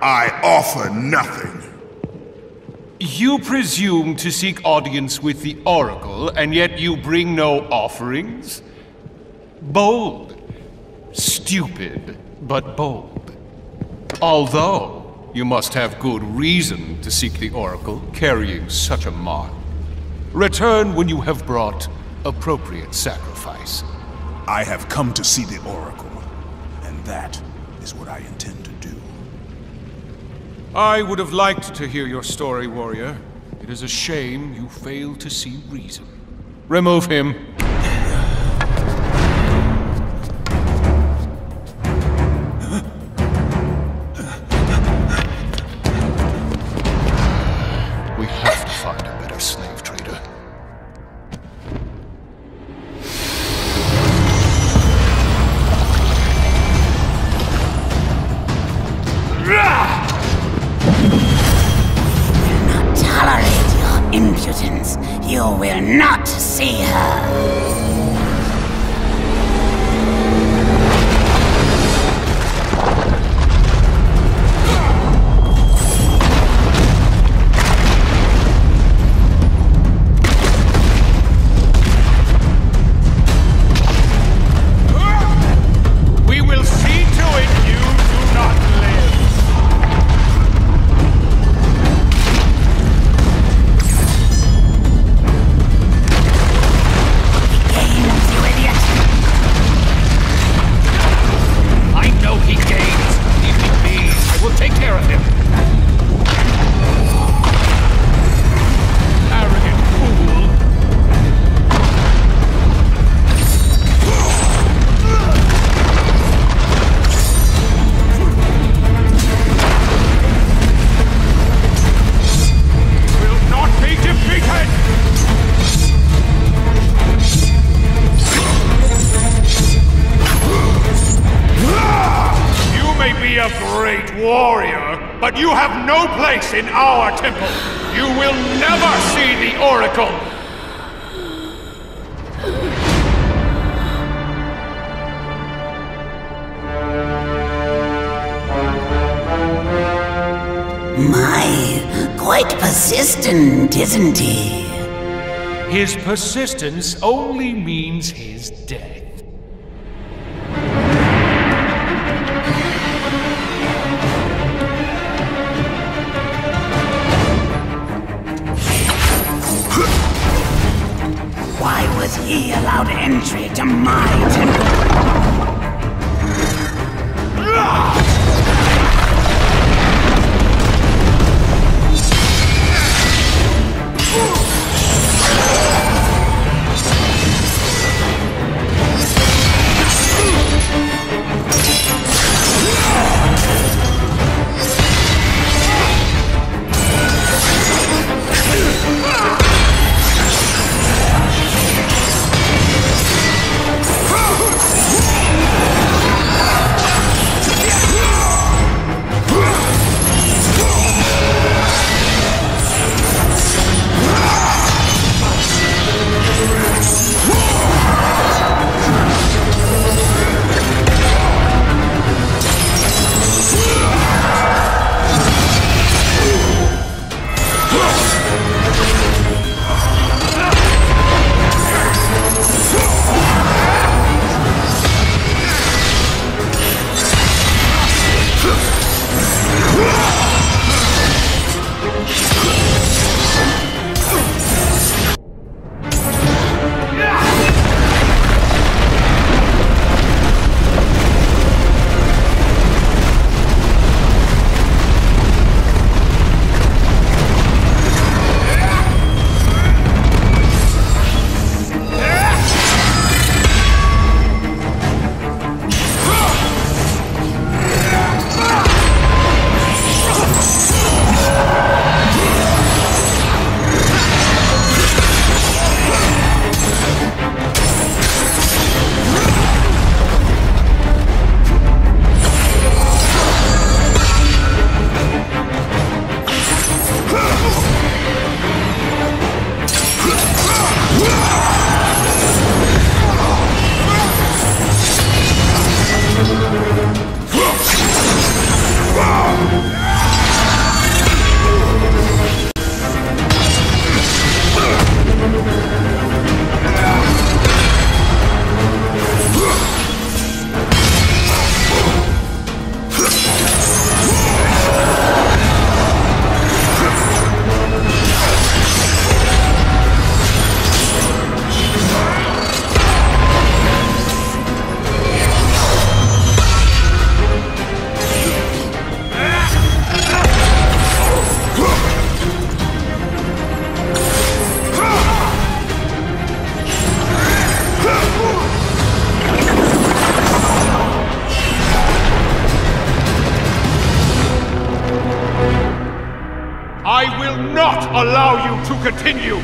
I offer nothing. You presume to seek audience with the Oracle, and yet you bring no offerings? Bold. Stupid, but bold. Although, you must have good reason to seek the Oracle, carrying such a mark. Return when you have brought appropriate sacrifice. I have come to see the Oracle, and that is what I intend to do. I would have liked to hear your story, warrior. It is a shame you fail to see reason. Remove him. We have to find a better slave trader. Tolerate your impudence. You will not see her. We will see to it you do not live. I know he gains. Leave me be. I will take care of him. Arrogant fool. Will not be defeated. You may be a great warrior, but you have no place in our temple. You will never see the Oracle. My, quite persistent, isn't he? His persistence only means his death. Why was he allowed entry to my temple? continue!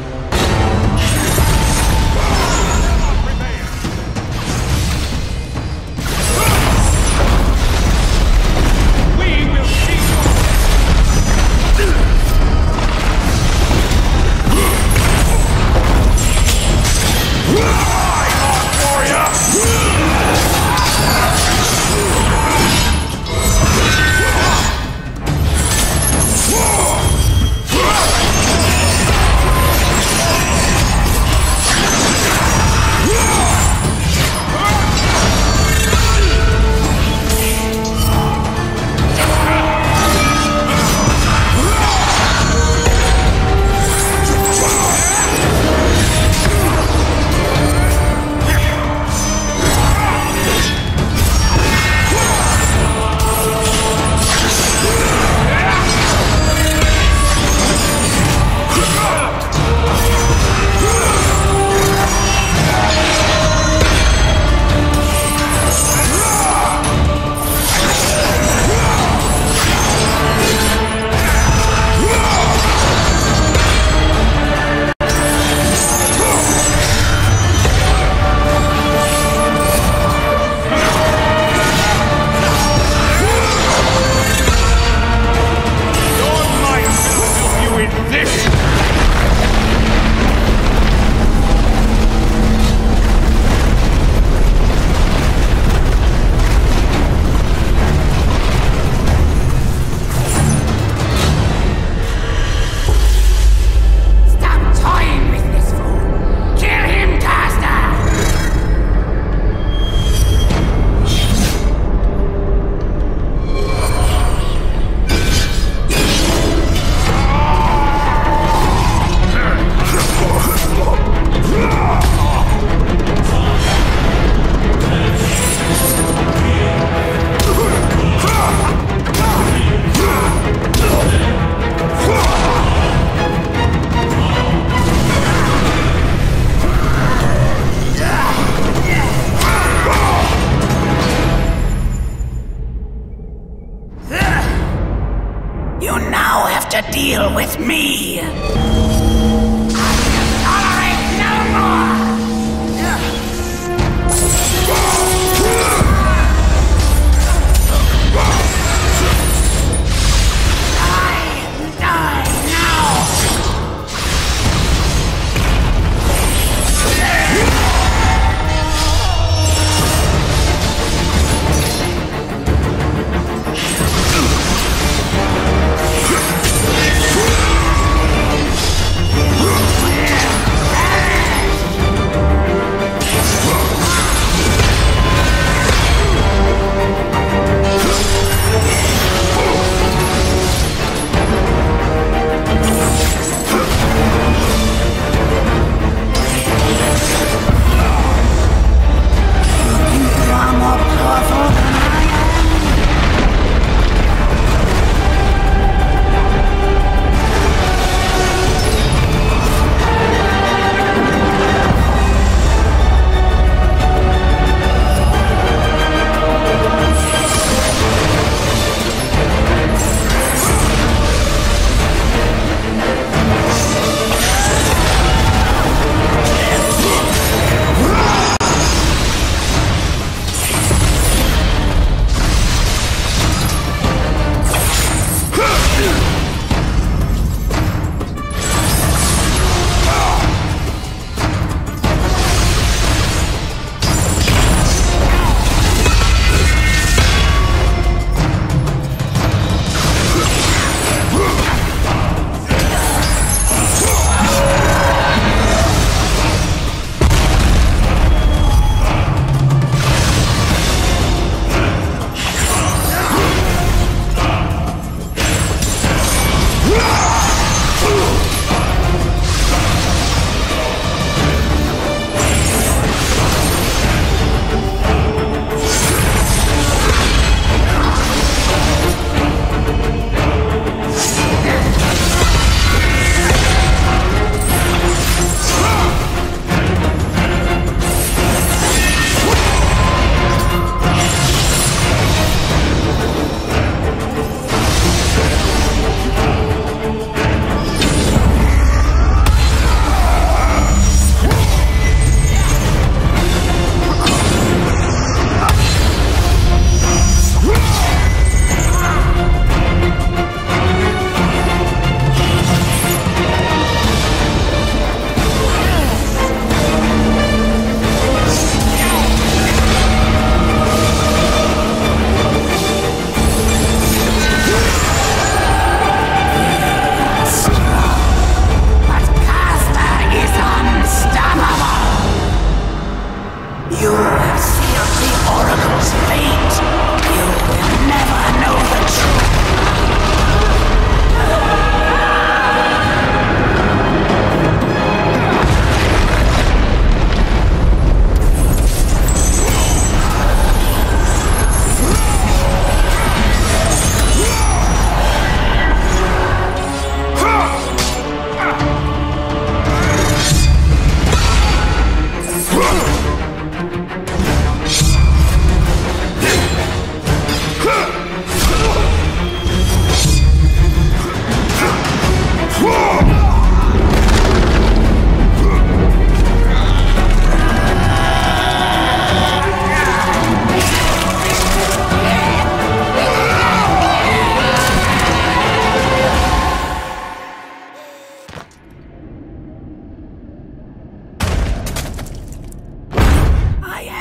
You now have to deal with me. I can tolerate no more. Die now.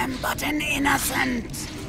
am but an innocent.